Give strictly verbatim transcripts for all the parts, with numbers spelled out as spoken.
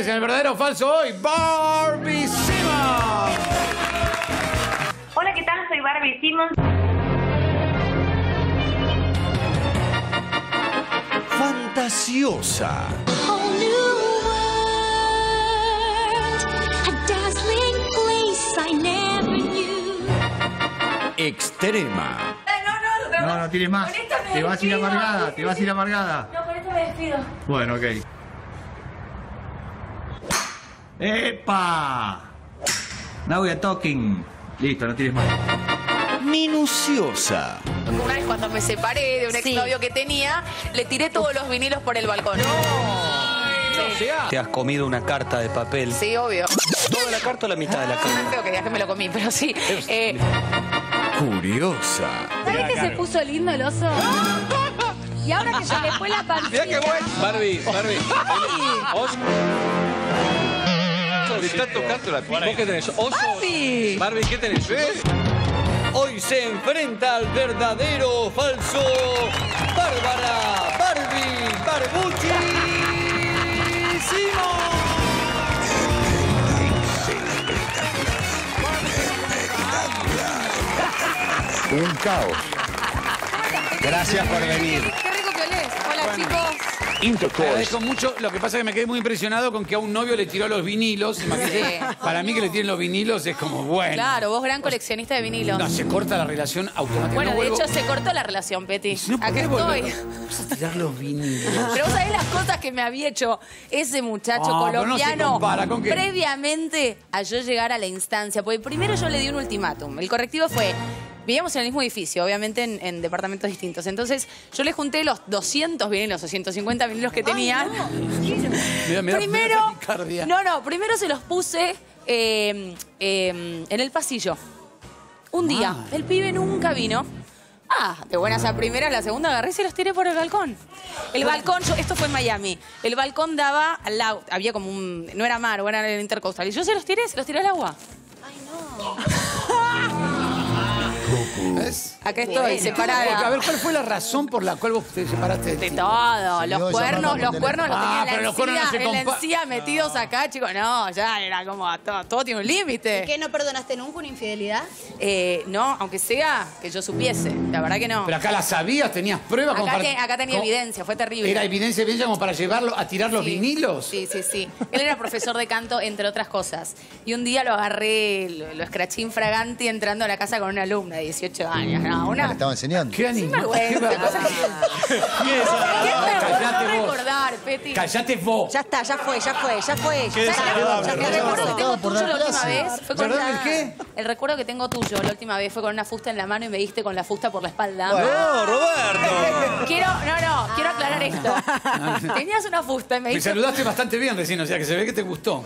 señores, en el verdadero o falso hoy, Barbie Simmons. Hola, ¿qué tal? Soy Barbie Simmons. Fantasiosa. Extrema. No, no, no. No, no tienes más. Te vas a ir amargada, te vas a ir amargada. No, con esto me despido. Bueno, ok. ¡Epa! Now we are talking. Listo, no tienes más. Minuciosa. Una vez cuando me separé de un exnovio que tenía, le tiré todos los vinilos por el balcón. ¿Te has comido una carta de papel? Sí, obvio. ¿Toda la carta o la mitad de la Es carta? feo que digas que me lo comí, pero sí. Eh, Curiosa. ¿Sabés que se puso lindo el oso? Y ahora que se le fue la pancita. Mirá qué bueno. Barbie, Barbie. Oso. Le está tocando la piel. ¿Vos qué tenés? ¿Oso? Barbie. Barbie, ¿qué tenés? Hoy se enfrenta al verdadero o falso Bárbara Barbie Barbucci Simmons. Un caos. Gracias por venir. Qué rico que olés. Hola, chicos. Te agradezco mucho. Lo que pasa es que me quedé muy impresionado con que a un novio le tiró los vinilos. Imagínate, Sí. para mí que le tiren los vinilos es como bueno. Claro, vos gran coleccionista de vinilos. No, se corta la relación automáticamente. Bueno, No de vuelvo- hecho se cortó la relación, Peti. No, ¿por Acá qué volver? estoy. Vamos a tirar los vinilos. Pero vos sabés las cosas que me había hecho ese muchacho Ah, pero no se colombiano compara, ¿con qué? previamente a yo llegar a la instancia. Porque primero yo le di un ultimátum. El correctivo fue... Vivíamos en el mismo edificio, obviamente en, en departamentos distintos. Entonces, yo le junté los doscientos vinilos o ciento cincuenta vinilos que tenía. Mirá, mirá, primero, mirá la picardia. no, no, primero se los puse eh, eh, en el pasillo. Un día, Ah. el pibe nunca vino. Ah, de buenas a primeras, la segunda agarré y se los tiré por el balcón. El balcón, yo, esto fue en Miami, el balcón daba al lado, había como un, no era mar, era el intercoastal. Y yo se los tiré, se los tiré al agua. ¿Ves? Acá estoy, Porque, a separada. ver, ¿cuál fue la razón por la cual vos te separaste de De ti? todo, los Salió esa cuernos, mano los con cuernos los teléfono. tenía Ah, en la pero los cuernos no encía, se en la compa- encía metidos acá, chicos. No, ya era como, todo, todo tiene un límite. ¿Qué, no perdonaste nunca una infidelidad? Eh, no, aunque sea que yo supiese, la verdad que no. Pero acá la sabías, tenías pruebas como Acá, para... te- acá tenía como- evidencia, fue terrible. ¿Era evidencia, evidencia como para llevarlo a tirar los Sí. vinilos? Sí, sí, sí. Él era profesor de canto, entre otras cosas. Y un día lo agarré, lo, lo escraché infraganti entrando a la casa con una alumna de dieciocho años. No, una... Le estaba enseñando. ¿Qué animal? vergüenza. Qué cosa que- ¿Qué es esa? ¿Qué vergüenza Callate vos. recordar, Peti? Callate vos. Ya está, ya fue, ya fue, ya fue. Qué Ya desagradable. está, ya El está. recuerdo que tengo por tuyo dar la última clase. vez fue con ¿Perdón, una- el qué? El recuerdo que tengo tuyo la última vez fue con una fusta en la mano y me diste con la fusta por la espalda. No, Roberto. Quiero, no, no, quiero aclarar esto. Tenías una fusta y me Me diste... saludaste bastante bien recién, o sea que se ve que te gustó.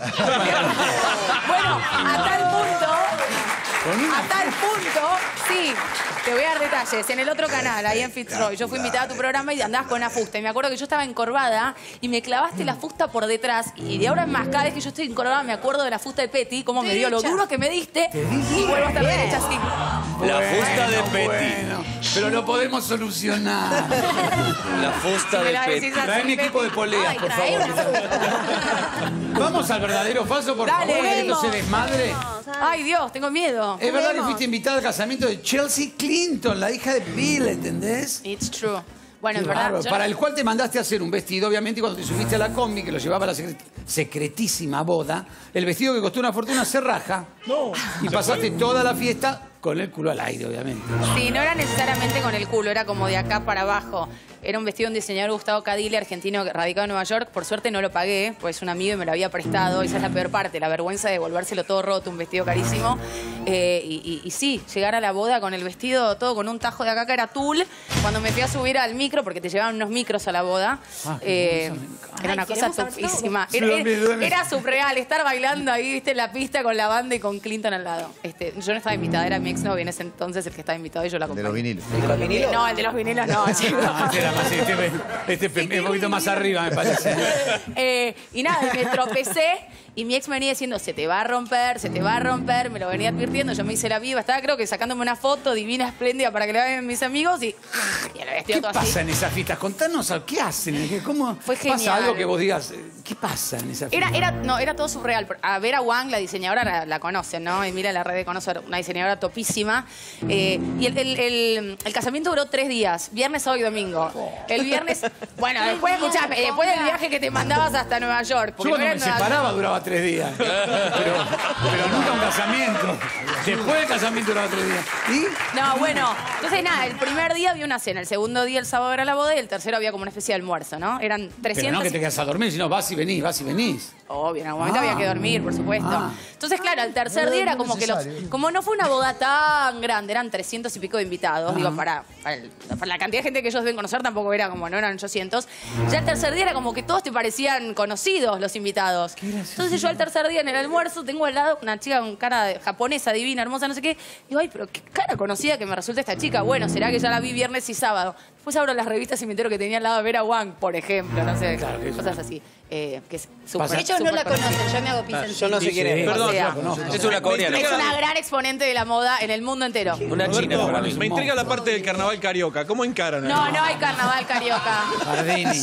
Bueno, a tal punto, Con una- a tal punto, sí, te voy a dar detalles. En el otro canal, ahí en Fitzroy, yo fui invitada a tu programa y andabas con una fusta. Y me acuerdo que yo estaba encorvada y me clavaste la fusta por detrás. Y de ahora en más, cada vez que yo estoy encorvada me acuerdo de la fusta de Peti, cómo me dio lo duro que me diste. Y vuelvo a estar derecha así. La fusta de Peti. Bueno, pero lo podemos solucionar. La fusta Me de la Peti. decís así, Trae mi equipo de poleas, Ay, por trae favor. una- Vamos al verdadero o falso, por Dale, favor, que esto vamos. se desmadre. Ay, Dios, tengo miedo. Es verdad que fuiste invitada al casamiento de Chelsea Clinton, la hija de Bill, ¿entendés? It's true. Bueno, Qué en verdad, bárbaro. yo Para no- el cual te mandaste a hacer un vestido, obviamente, y cuando te subiste a la combi, que lo llevaba a la secret- secretísima boda, el vestido que costó una fortuna se raja. No. Y pasaste toda la fiesta con el culo al aire, obviamente. Sí, no era necesariamente con el culo, era como de acá para abajo. Era un vestido de un diseñador Gustavo Cadile, argentino radicado en Nueva York. Por suerte no lo pagué, pues un amigo y me lo había prestado. Esa es la peor parte, la vergüenza de devolvérselo todo roto, un vestido carísimo. Eh, y, y- y sí, llegar a la boda con el vestido todo con un tajo de acá que era tul. Cuando me fui a subir al micro, porque te llevaban unos micros a la boda, Ah, eh, era una Ay, cosa queremos saber tufísima. todo. Era, Sí, dame, dame. era surreal estar bailando ahí, viste, en la pista con la banda y con Clinton al lado. Este, yo no estaba invitada, era mi exnovio en ese entonces el que estaba invitado y yo la De acompañé. los vinilos. No, el de los vinilos no, chicos. No, este era más, este, este es un poquito más arriba, me parece. Eh, y nada, me tropecé y mi ex me venía diciendo, se te va a romper, se te va a romper, me lo venía advirtiendo, yo me hice la viva, estaba creo que sacándome una foto divina, espléndida para que la vean mis amigos y, y el vestido ¿Qué todo pasa así. en esas fiestas? Contanos, ¿qué hacen? ¿Cómo Fue pasa genial. algo que vos digas, eh, qué pasa en esa Era, fiesta? era, no, era todo surreal. A Vera Wang, la diseñadora, la, la conocen, ¿no? Y mira la red de conocer, una diseñadora topísima. Eh, y el, el, el, el casamiento duró tres días, viernes, sábado y domingo. El viernes, bueno, después, escuchame, después del viaje que te mandabas hasta Nueva York. Yo cuando no era me en Nueva separaba duraba tres días. Pero, pero nunca un casamiento. Después del casamiento duraba tres días. ¿Y? No, bueno, entonces nada, el primer día había una cena, el segundo día, el sábado, era la boda y el tercero había como una especie de almuerzo, ¿no? Eran Pero trescientos... no que te quedas a dormir, sino vas y venís, vas y venís. Obvio, en algún momento Ah. había que dormir, por supuesto. Ah. Entonces, claro, el tercer día era como que los... Como no fue una boda tan grande, eran trescientos y pico de invitados, digo, para, para, el- para la cantidad de gente que ellos deben conocer tampoco era como, no eran ochocientos. Ya el tercer día era como que todos te parecían conocidos los invitados. Entonces yo al tercer día en el almuerzo tengo al lado una chica con cara de- japonesa, divina, hermosa, no sé qué. Digo, ay, pero qué cara conocida que me resulta esta chica. Bueno, será que ya la vi viernes y sábado. Después abro las revistas y me entero que tenía al lado a Vera Wang, por ejemplo, no sé, Claro que es cosas así. Eh, que es súper, Pasa- Ellos no súper la conocida. conocen, yo me hago pis en Yo no sé quién es. Perdón, O sea, yo la conozco. Es una coreana. Es una gran exponente de la moda en el mundo entero. Una china para mí. Me intriga la parte del carnaval carioca. ¿Cómo encaran? No, no hay carnaval carioca. Bardini.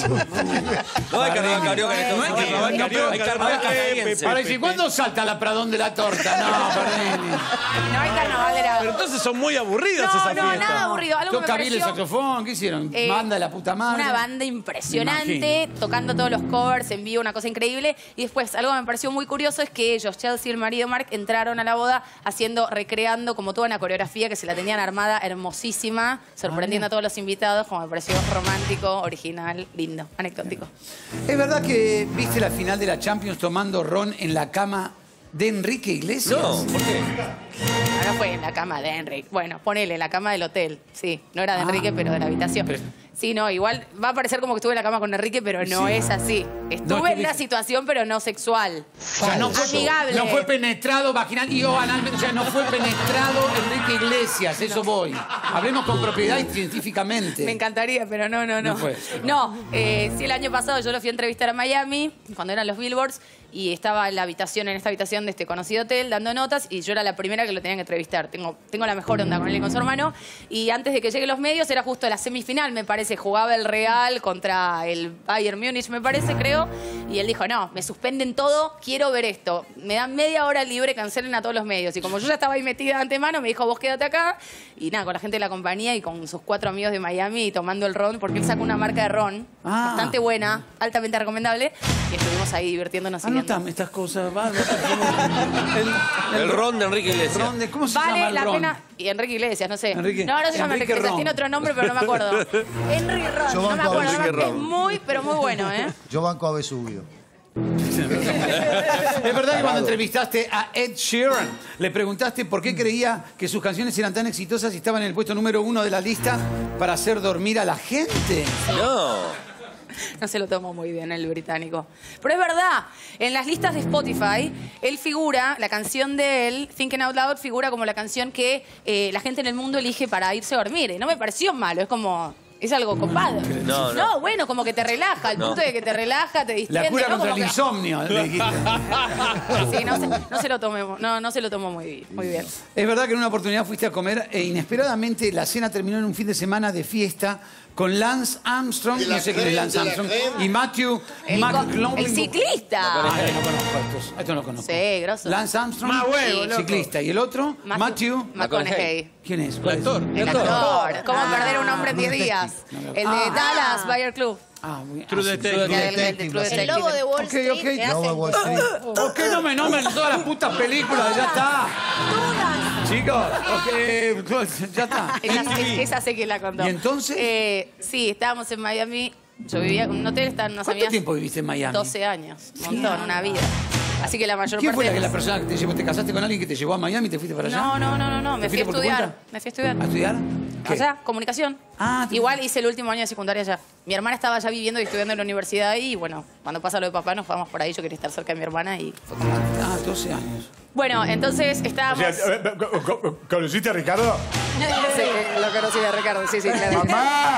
No hay carnaval carioca en este No hay momento. carnaval No, pero- carioca. Hay carnaval canadiense. Ahora, ¿y cuándo salta la Pradón de la torta? No, Bardini. No hay carnaval de la... Pero entonces son muy aburridas No, esas no, fiestas. nada aburrido. Algo que me Toca bien el pareció... saxofón, ¿qué hicieron? Eh, Banda de la puta madre. Una banda Me impresionante, imagino. tocando todos los covers en vivo, una cosa increíble. Y después, algo que me pareció muy curioso es que ellos, Chelsea y el marido Mark, entraron a la boda haciendo, recreando como toda una coreografía que se la tenían armada hermosísima, sorprendiendo a todos los invitados, como me pareció romántico, original, lindo, anecdótico. ¿Es verdad que viste la final de la Champions tomando ron en la cama de Enrique Iglesias? No, ¿por qué? No, no fue en la cama de Enrique. Bueno, ponele, en la cama del hotel. Sí, no era de Ah. Enrique, pero de la habitación. Pero- Sí, no, igual va a parecer como que estuve en la cama con Enrique, pero no Sí. es así. Estuve No, es que en una viste- situación, pero no sexual. O sea, no fue, Amigable. no fue penetrado vaginal y o analmente. O sea, no fue penetrado Enrique Iglesias. Eso voy. Hablemos con propiedad y científicamente. Me encantaría, pero no, no, no. No fue. No, eh, sí, el año pasado yo lo fui a entrevistar a Miami, cuando eran los Billboards, y estaba en la habitación, en esta habitación de este conocido hotel, dando notas, y yo era la primera que lo tenían que entrevistar. Tengo, tengo la mejor onda con él y con su hermano. Y antes de que lleguen los medios, era justo la semifinal, me parece. Jugaba el Real contra el Bayern Múnich, me parece, creo. Y él dijo, no, me suspenden todo, quiero ver esto. Me dan media hora libre, cancelen a todos los medios. Y como yo ya estaba ahí metida de antemano, me dijo, vos quédate acá. Y nada, con la gente de la compañía y con sus cuatro amigos de Miami tomando el ron, porque él sacó una marca de ron Ah. bastante buena, altamente recomendable. Y estuvimos ahí divirtiéndonos y viendo. Anotame estas cosas, vale, por favor. El ron de Enrique Iglesias. ron de- ¿Cómo se llama Vale el la ron? pena. Y Enrique Iglesias, no sé. Enrique- no, no se llama Enrique Enrique Iglesias, Ron. tiene otro nombre, pero no me acuerdo. Henry Ron, Yo no me banco a acuerdo. Enrique no, es Ron. muy, pero muy bueno, ¿eh? Yo banco a Vesubio. Es verdad que cuando entrevistaste a Ed Sheeran, le preguntaste por qué creía que sus canciones eran tan exitosas y estaban en el puesto número uno de la lista para hacer dormir a la gente. No. No se lo tomó muy bien el británico. Pero es verdad, en las listas de Spotify, él figura, la canción de él, Thinking Out Loud, figura como la canción que eh, la gente en el mundo elige para irse a dormir. Y no me pareció malo, es como... Es algo copado. No, no. bueno, como que te relaja, al No. punto de que te relaja, te distiende. La cura ¿no? contra Como el que- insomnio, le dijiste. Sí, no se, no se lo tomó, no, no se lo tomó muy, muy bien. Es verdad que en una oportunidad fuiste a comer e inesperadamente la cena terminó en un fin de semana de fiesta con Lance Armstrong, De la no sé quién es crema, Lance de la Armstrong, crema. y Matthew El, co- McConaughey. el ciclista. Ah, no conozco a estos, a estos no conozco. Sí, grosso. Lance Armstrong, Más huevo, sí, loco. ciclista. Y el otro, Matthew. McConaughey. ¿Quién es? El ¿Cuál es? actor. El actor. ¿Cómo Ah, perder a un hombre en diez True días? Detective. El de Ah. Dallas, Bayer Club. Ah, muy bien. True Ah, sí. Detective. El de- el de Detective, True la El Detective. lobo de Wall Ok, Street ok. que Lobo de hacen... Wall Street. ¿Por qué no me nombran todas las putas películas? Ya está. Chicos, ok, ya está. Esa, es- esa sé que la contó. ¿Y entonces? Eh, sí, estábamos en Miami. Yo vivía en un hotel, estaban unas ¿Cuánto amigas. tiempo viviste en Miami? doce años. Un montón, una vida. Así que la mayor ¿Quién parte. fue la, de que la las- persona que te llevó? ¿Te casaste con alguien que te llevó a Miami y te fuiste para allá? No, no, no, no, no. ¿Te Me fui a fuiste por tu estudiar. cuenta? Me fui a estudiar. ¿A estudiar? ¿Qué? Allá, comunicación. Ah, te- Igual hice el último año de secundaria allá. Mi hermana estaba allá viviendo y estudiando en la universidad ahí. Y bueno, cuando pasa lo de papá, nos fuimos por ahí. Yo quería estar cerca de mi hermana y fue como. Ah, doce años. Bueno, entonces O estábamos. sea, eh, eh, co- co- ¿conociste a Ricardo? Sí, lo conocí de Ricardo, sí, sí, claro. ¡Mamá!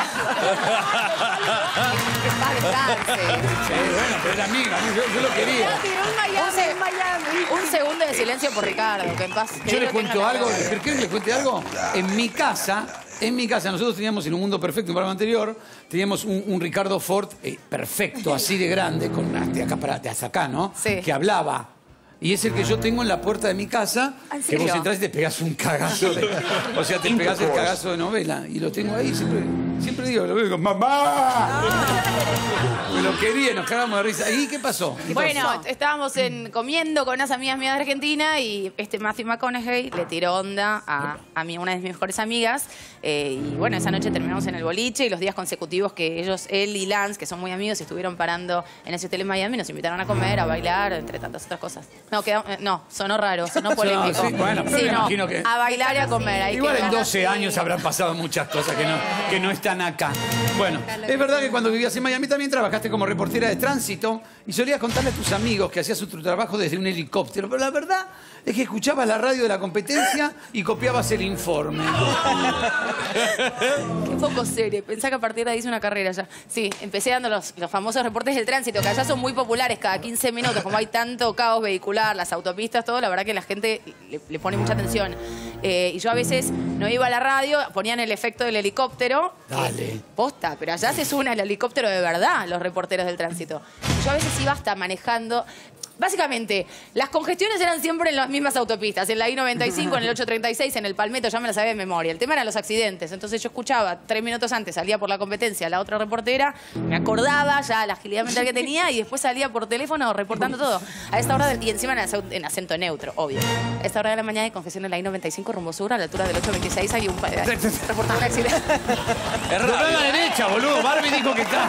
Que en paz descanse. Sí, bueno, pero era amiga, yo, yo lo quería. Un, se- un segundo de silencio por Ricardo, que en paz. que Yo Dios les lo cuento tenga en la algo, gloria. ¿quieren que les cuente algo? En mi casa En mi casa, nosotros teníamos en Un Mundo Perfecto, un programa anterior, teníamos un, un Ricardo Ford eh, perfecto, así de grande, con de acá para de hasta acá, ¿no? Sí. Que hablaba. Y es el que yo tengo en la puerta de mi casa, ¿En que serio? vos entrás y te pegás un cagazo de... O sea, te pegás el cagazo de novela. Y lo tengo ahí, siempre, siempre digo, lo veo y digo, ¡mamá! Me lo quería, nos cagamos de risa. ¿Y qué pasó? ¿Qué Bueno, pasó? estábamos en, comiendo con unas amigas mías de Argentina y este Matthew McConaughey le tiró onda a, a mí, una de mis mejores amigas. Eh, y bueno, esa noche terminamos en el boliche y los días consecutivos que ellos, él y Lance, que son muy amigos, estuvieron parando en ese hotel en Miami, nos invitaron a comer, a bailar, entre tantas otras cosas. No, quedamos, eh, no sonó raro, sonó polémico. sí, bueno, pero me no, imagino que- a bailar y a comer. ahí Igual en quedó. doce años habrán pasado muchas cosas que no, que no están acá. Bueno, es verdad que cuando vivías en Miami también trabajaste como reportera de tránsito y solías contarle a tus amigos que hacías tu trabajo desde un helicóptero. Pero la verdad es que escuchabas la radio de la competencia y copiabas el informe. Qué poco serio. Pensá que a partir de ahí hice una carrera ya. Sí, empecé dando los, los famosos reportes del tránsito, que allá son muy populares cada quince minutos. Como hay tanto caos vehicular, las autopistas, todo, la verdad que la gente le, le pone mucha atención. Eh, y yo a veces no iba a la radio, ponían el efecto del helicóptero. Dale. Posta, pero allá se suena el helicóptero de verdad, los reporteros del tránsito. Y yo a veces iba hasta manejando. Básicamente, las congestiones eran siempre en las mismas autopistas, en la I noventa y cinco, en el ocho treinta y seis, en el Palmetto, ya me la sabía de memoria. El tema eran los accidentes, entonces yo escuchaba, tres minutos antes salía por la competencia la otra reportera, me acordaba ya la agilidad mental que tenía y después salía por teléfono reportando todo. A esta hora, de- y encima en acento, en acento neutro, obvio. A esta hora de la mañana hay congestión en la I noventa y cinco, rumbo sur, a la altura del ocho veintiséis, hay un... reportando un accidente. Doblar a la derecha, boludo. Barbie dijo que está.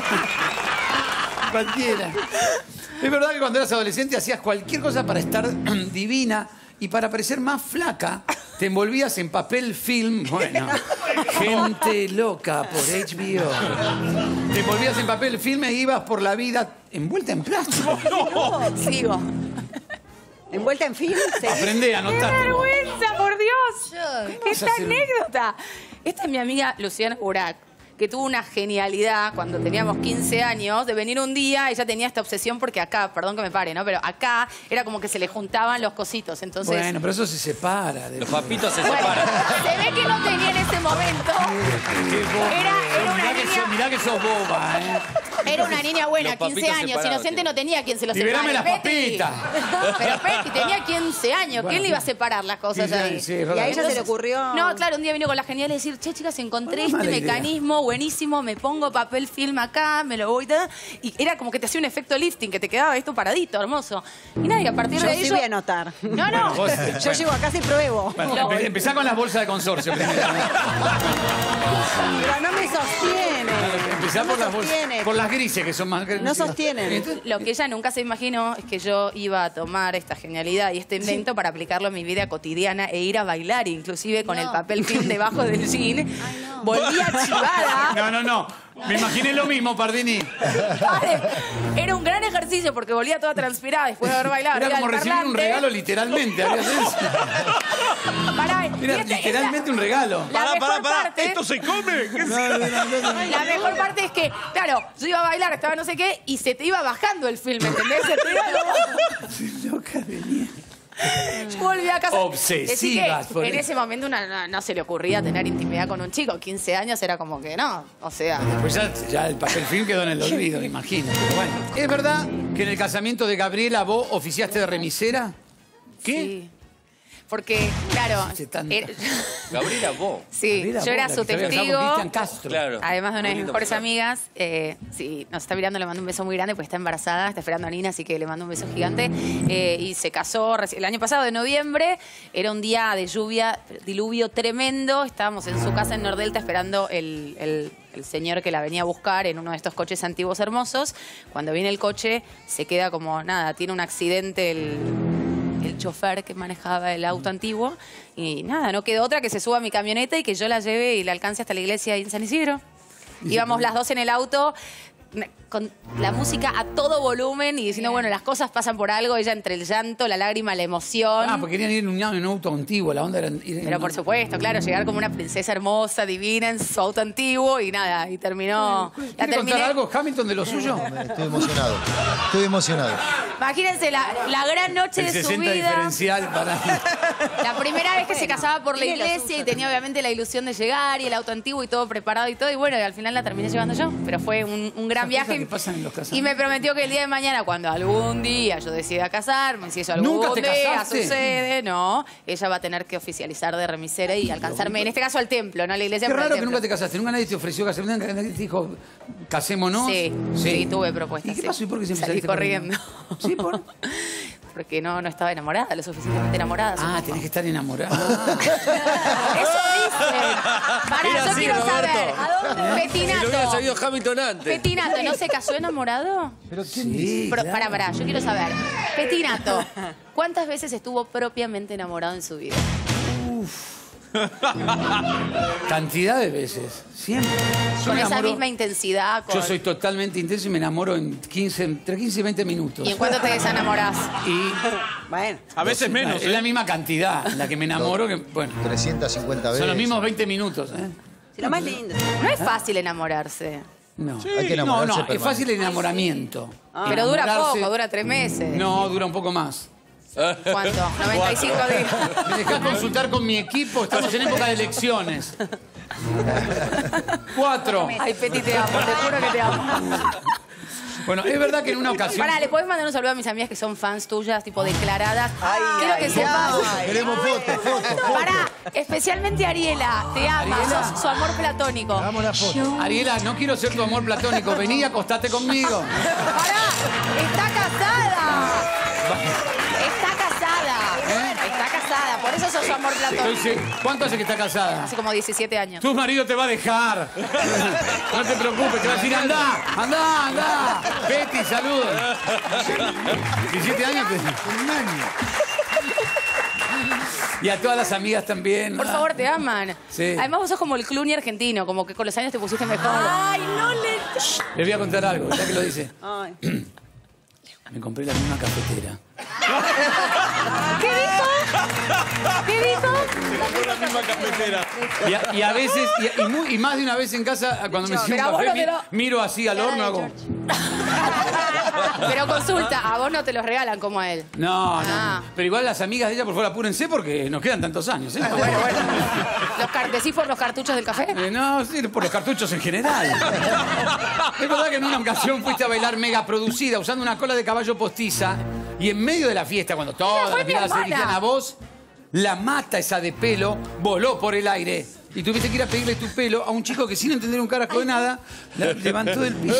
Cualquiera. Es verdad que cuando eras adolescente hacías cualquier cosa para estar divina y para parecer más flaca, te envolvías en papel film. Bueno, gente loca por H B O. Te envolvías en papel film e ibas por la vida envuelta en plástico. Sigo. Envuelta en film. sí. Aprendé a ¡Qué anotar. vergüenza, por Dios! vas a ¡Esta hacer? anécdota! Esta es mi amiga Luciana Burak, que tuvo una genialidad cuando teníamos quince años de venir un día. Ella tenía esta obsesión porque acá, perdón que me pare, ¿no? Pero acá era como que se le juntaban los cositos. Entonces, Bueno, pero eso se separa. de- Los papitos se bueno, separan. se ve que no tenía en ese momento. Qué boba. Era, era una Mirá que niña. sos- mirá que sos boba, ¿eh? Era una niña buena, Los papitos quince años, separados, inocente, tío. no tenía quien se los Liberame separe. las Petty. papitas. Pero Petty tenía quince años, ¿quién le iba a separar las cosas Sí, sí, ahí? sí, es Y verdad. a ella se le ocurrió. No, claro, un día vino con la genial de decir, che, chicas, encontré Bueno, este mala idea. mecanismo buenísimo, me pongo papel film acá, me lo voy a dar. Y era como que te hacía un efecto lifting, que te quedaba esto paradito, hermoso. Y nada, y a partir Yo de ahí sí yo- voy a anotar. No, no. Vos- Yo llego a casa y pruebo. Bueno, empe- empezá con las bolsas de consorcio primero. Pero no me sostiene. Empezá No por me las bolsas. sostiene. Por las grises que son más grises. No sostienen. Entonces, Lo que ella nunca se imaginó es que yo iba a tomar esta genialidad y este invento para aplicarlo en mi vida cotidiana e ir a bailar, inclusive con el papel film debajo del jean. Volvía chivada. No, no, no. Me imaginé lo mismo, Pardini. Vale, era un gran ejercicio porque volvía toda transpirada después de haber bailado. Era arriba como del recibir un parlante. regalo literalmente. harías eso. Pará, y Era este- literalmente un regalo. La Pará, mejor pará, pará. parte- ¿Esto se come? ¿Qué se- La mejor parte es que, claro, yo iba a bailar, estaba no sé qué, y se te iba bajando el film, ¿entendés? Se te iba Loca de mierda. Yo volví a casa. Obsesivas, Decí que por en eso. ese momento una- no, no se le ocurría tener intimidad con un chico. quince años era como que no. O sea. Pues ya, ya el papel film quedó en el olvido, me imagino. Pero bueno. ¿Es verdad que en el casamiento de Gabriela vos oficiaste de remisera? Sí. Porque, claro. Hace tanto. era- Gabriela, vos. sí, Gabriela, yo era vos, su la que sabía testigo. usar con Cristian Castro. Claro. Además de una de Muy mis lindo mejores personaje. amigas, eh, sí, nos está mirando, le mando un beso muy grande porque está embarazada, está esperando a Nina, así que le mando un beso gigante. Eh, y se casó reci- el año pasado, de noviembre, era un día de lluvia, diluvio tremendo, estábamos en su casa en Nordelta esperando el, el- el señor que la venía a buscar en uno de estos coches antiguos hermosos. Cuando viene el coche, se queda como, nada, tiene un accidente el... el chofer que manejaba el auto antiguo y nada, no quedó otra que se suba a mi camioneta y que yo la lleve y la alcance hasta la iglesia ahí en San Isidro. Íbamos las dos en el auto con la música a todo volumen y diciendo, bueno, las cosas pasan por algo, ella entre el llanto, la lágrima, la emoción. Ah, porque querían ir en un, en un auto antiguo, la onda era ir en Pero por supuesto, claro, llegar como una princesa hermosa, divina, en su auto antiguo y nada, y terminó... La ¿Quiere terminé... contar algo, Hamilton, de lo suyo? Estoy emocionado. Estoy emocionado. Imagínense la, la gran noche El de su sesenta vida. diferencial para... La primera vez que se casaba por la iglesia y tenía obviamente la ilusión de llegar y el auto antiguo y todo preparado y todo. Y bueno, y al final la terminé llevando yo. Pero fue un, un gran Esas cosas viaje. que pasan en los casamientos. Y me prometió que el día de mañana, cuando algún día yo decida casarme, si eso algún ¿Nunca te día casaste? sucede, no, ella va a tener que oficializar de remisera y alcanzarme, en este caso al templo, no a la iglesia. Qué pero al raro que templo. nunca te casaste. Nunca nadie te ofreció casarte. Nunca nadie te dijo, casémonos. Sí, sí, tuve propuestas. ¿Y qué sí. pasó? ¿Y por qué siempre Salí saliste corriendo? Sí, por... Porque no, no estaba enamorada, lo suficientemente enamorada. Ah, supongo. tenés que estar enamorada. Eso dicen. Pará, Era yo así, quiero Roberto. saber. ¿A dónde? Si lo hubiera Petinato. sabido Hamilton antes. Petinato, ¿no se casó enamorado? Pero sí, Pero, claro. pará, pará, yo quiero saber. Petinato, ¿cuántas veces estuvo propiamente enamorado en su vida? Cantidad de veces. Siempre. Yo Con me esa enamoro- misma intensidad. Con... Yo soy totalmente intenso y me enamoro en quince, entre quince y veinte minutos. ¿Y en cuánto te desenamorás? Y Bueno. A veces menos. es la misma cantidad en la que me enamoro que, bueno, trescientas cincuenta veces. son los mismos veinte minutos, ¿eh? Sí, lo más lindo. No es fácil enamorarse. No. Hay que no, enamorarse no, es permanente. fácil el enamoramiento. Pero dura Enamorarse- poco, dura tres meses. No, dura un poco más. ¿Cuánto? noventa y cinco días. Me dejás consultar con mi equipo, estamos en época de elecciones. Cuatro. Ay, Peti, te amo, te juro que te amo. Bueno, es verdad que en una ocasión... Pará, ¿le podés mandar un saludo a mis amigas que son fans tuyas, tipo declaradas? Ay, Quiero ay, que sepas. ay. Queremos fotos, fotos, fotos. Pará, especialmente Ariela, te ama, Ariela. sos su amor platónico. Hagamos la foto. Ariela, no quiero ser tu amor platónico, vení y acostate conmigo. Pará, está casada. Está casada. Está casada, por eso sos su amor Estoy platónico. se- ¿Cuánto hace que está casada? Hace como diecisiete años. Tu marido te va a dejar. No te preocupes, te va a decir, andá, andá, andá. Betty, saludos. diecisiete años. te- Y a todas las amigas también. Por favor, te aman. Sí. Además, vos sos como el Clooney argentino, como que con los años te pusiste mejor. Ay, no le. Les voy a contar algo, ya que lo dice. Ay. Me compré la misma cafetera. ¿Qué dijo? ¿Qué dijo? La misma cafetera. Y a, y a veces, y, y muy- y más de una vez en casa, cuando me sirvo Pero a un vos café, no te mi- lo- miro así al horno, hago... Pero consulta, a vos no te los regalan como a él. No, no, Ah. no. Pero igual las amigas de ella, por favor, apúrense porque nos quedan tantos años. ¿eh? Bueno, bueno. ¿Los car- ¿Decís por los cartuchos del café? Eh, no, sí, por los cartuchos en general. Es verdad que en una ocasión fuiste a bailar mega producida usando una cola de caballo postiza y en medio de la fiesta, cuando todas fue las mi miradas se hermana. dirigían a vos, la mata esa de pelo voló por el aire. Y tuviste que ir a pedirle tu pelo a un chico que sin entender un carajo de nada, la levantó del piso.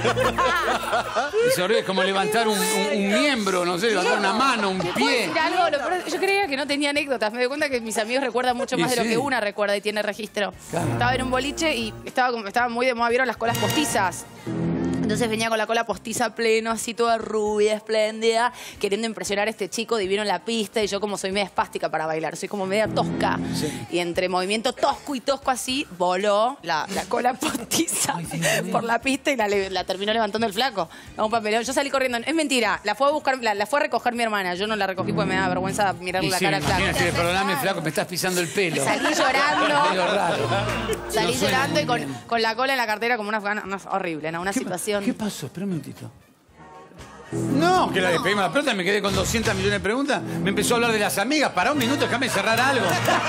Y se horrible, es como levantar un, un- un miembro, no sé, levantar una mano, un ¿Puedo pie. decir algo? Lo peor es- yo creía que no tenía anécdotas. Me doy cuenta que mis amigos recuerdan mucho Y más de lo sí. que una recuerda y tiene registro. Claro. Estaba en un boliche y estaba, como- estaba muy de moda. ¿Vieron las colas postizas? Entonces venía con la cola postiza a pleno, así toda rubia, espléndida, queriendo impresionar a este chico divino en la pista. Y yo, como soy media espástica para bailar, soy como media tosca. Y entre movimiento tosco y tosco así, voló la, la cola postiza por la pista y la, le- la terminó levantando el flaco. No, un papelón. Yo salí corriendo. Es mentira, la fue a buscar, la, la fue a recoger mi hermana. Yo no la recogí porque me da vergüenza mirarle Y la sí, cara al flaco. imagínate, perdóname, flaco, me estás pisando el pelo. Salí El llorando. pelo raro. Salí No suena llorando y muy con, bien. con la cola en la cartera como una, una- una- horrible, ¿no? Una ¿Qué, situación. ¿Qué pasó? Espera un momentito. No, que la despedimos la pelota, me quedé con doscientas millones de preguntas. Me empezó a hablar de las amigas. Pará un minuto, déjame cerrar algo.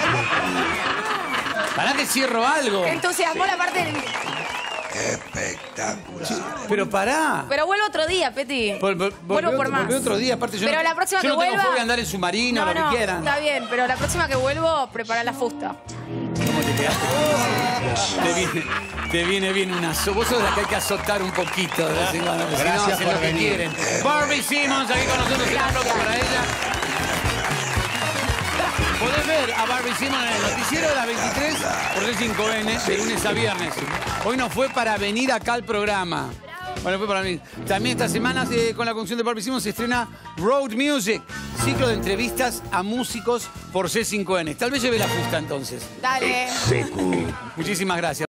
Pará que cierro algo. Me entusiasmó la parte del... Pero pará. Pero vuelvo otro día, Peti. Vol- vol- vuelvo volvé por otro- más. volvé otro día, aparte yo Pero no- la próxima yo que no tengo vuelva... fobia a andar en submarino, lo que quieran. Está bien, pero la próxima que vuelvo, prepara la fusta. ¿Cómo te quedaste? Te viene, te viene bien una so- Vos sos de la que hay que azotar un poquito de vez en cuando, porque si no Gracias hacen por lo que venir. quieren. Barbie Simmons aquí con nosotros, un aplauso para ella. Podés ver a Barbie Simmons en el noticiero de las veintitrés por C cinco N, de lunes a viernes. Hoy no fue para venir acá al programa. Bueno, fue para venir. También esta semana, eh, con la conducción de Barbie Simmons, se estrena Road Music, ciclo de entrevistas a músicos por C cinco N. Tal vez lleve la fusta entonces. Dale. Muchísimas gracias.